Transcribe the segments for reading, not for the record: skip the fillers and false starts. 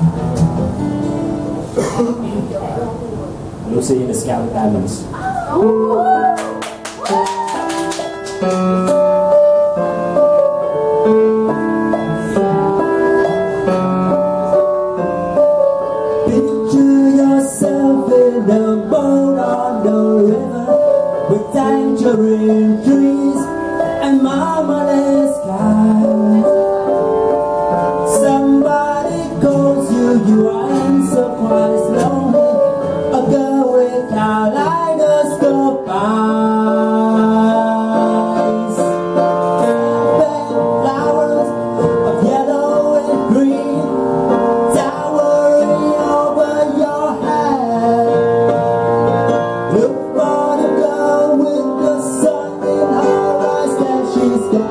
Lucy in the Sky with Diamonds. Picture yourself in a boat on the river with tangerine trees and marmalade skies. Somebody calls you, you answer quite slowly. A girl with kaleidoscope eyes. Red flowers of yellow and green towering over your head. Look for the girl with the sun in her eyes, that she's gone.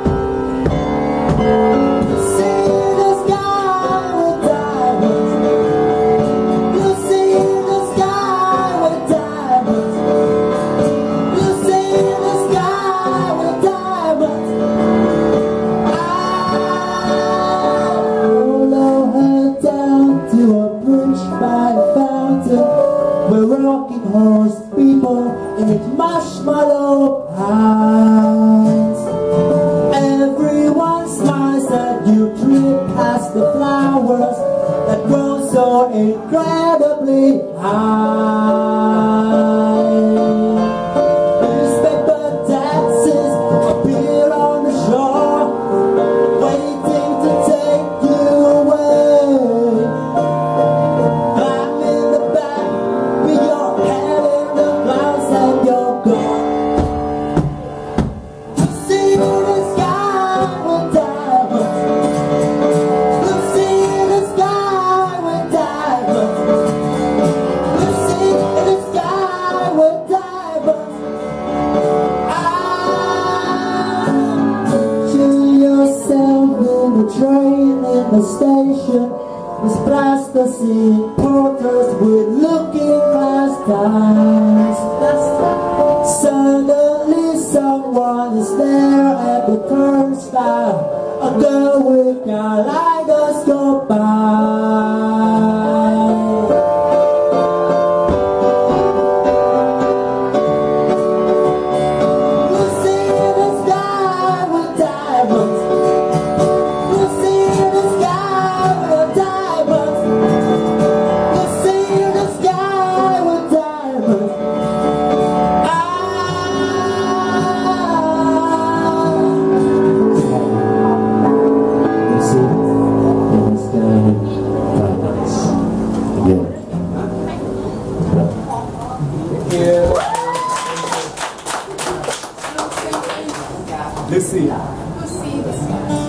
We're rocking horse people eat marshmallow pies. Everyone smiles at you, trip past the flowers that grow so incredibly high. Newspaper taxis appear on the shore, waiting to take you away. Climb in the back with your head in the clouds and you're gone. You see the sky with diamonds. You see the sky with diamonds. You see the sky with diamonds. Picture yourself in the train in the station with plasticine porters with looking glass eyes. Suddenly someone is there at the turnstile, a girl with kaleidoscope eyes. You see the sky with diamonds. You see the sky with diamonds. You see the sky with diamonds. You see in the sky with diamonds. Again. Lucy. Lucy, the sky.